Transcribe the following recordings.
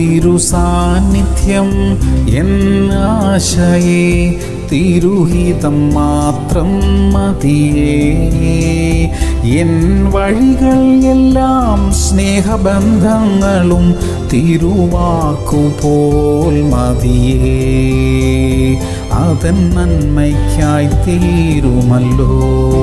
തിരുസാന്നിധ്യം എന്നാശയേ, തിരുഹിതം മാത്രം മതിയേ. എൻ വഴികൾ എല്ലാം സ്നേഹബന്ധങ്ങളും തിരുവാക്കുപോൽ മതിയേ. അതൻ നന്മയ്ക്കായി തീരുമല്ലോ.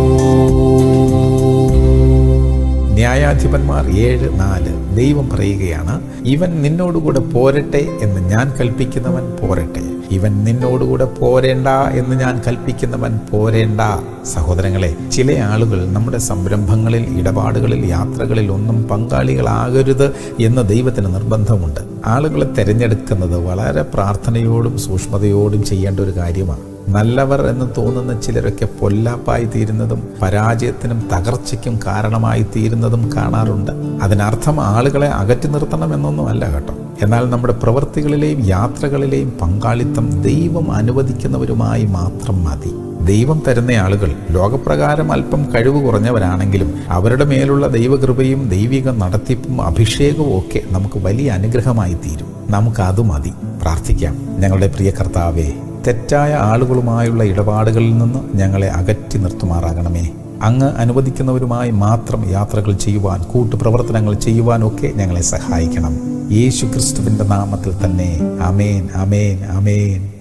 ന്യായാധിപന്മാർ 7:4 ദൈവം പറയുകയാണ്, ഇവൻ നിന്നോടുകൂടെ പോരട്ടെ എന്ന് ഞാൻ കൽപ്പിക്കുന്നവൻ പോരട്ടെ, ഇവൻ നിന്നോടുകൂടെ പോരേണ്ട എന്ന് ഞാൻ കൽപ്പിക്കുന്നവൻ പോരേണ്ട. സഹോദരങ്ങളെ, ചില ആളുകൾ നമ്മുടെ സംരംഭങ്ങളിൽ, ഇടപാടുകളിൽ, യാത്രകളിൽ ഒന്നും പങ്കാളികളാകരുത് എന്ന് ദൈവത്തിന് നിർബന്ധമുണ്ട്. ആളുകളെ തിരഞ്ഞെടുക്കുന്നത് വളരെ പ്രാർത്ഥനയോടും സൂക്ഷ്മതയോടും ചെയ്യേണ്ട ഒരു കാര്യമാണ്. നല്ലവർ എന്ന് തോന്നുന്ന ചിലരൊക്കെ പൊല്ലാപ്പായി തീരുന്നതും പരാജയത്തിനും തകർച്ചയ്ക്കും കാരണമായി തീരുന്നതും കാണാറുണ്ട്. അതിനർത്ഥം ആളുകളെ അകറ്റി നിർത്തണം എന്നൊന്നുമല്ല കേട്ടോ. എന്നാൽ നമ്മുടെ പ്രവൃത്തികളിലെയും യാത്രകളിലെയും പങ്കാളിത്തം ദൈവം അനുവദിക്കുന്നവരുമായി മാത്രം മതി. ദൈവം തരുന്ന ആളുകൾ ലോകപ്രകാരം അല്പം കഴിവ് കുറഞ്ഞവരാണെങ്കിലും അവരുടെ മേലുള്ള ദൈവകൃപയും ദൈവിക നടത്തിപ്പും അഭിഷേകവും ഒക്കെ നമുക്ക് വലിയ അനുഗ്രഹമായി തീരും. നമുക്കത് മതി. പ്രാർത്ഥിക്കാം. ഞങ്ങളുടെ പ്രിയ കർത്താവേ, തെറ്റായ ആളുകളുമായുള്ള ഇടപാടുകളിൽ നിന്ന് ഞങ്ങളെ അകറ്റി നിർത്തുമാറാകണമേ. അങ്ങ് അനുവദിക്കുന്നവരുമായി മാത്രം യാത്രകൾ ചെയ്യുവാൻ, കൂട്ടുപ്രവർത്തനങ്ങൾ ചെയ്യുവാനൊക്കെ ഞങ്ങളെ സഹായിക്കണം. യേശു ക്രിസ്തുവിൻ്റെ നാമത്തിൽ തന്നെ. ആമേൻ, ആമേൻ, ആമേൻ.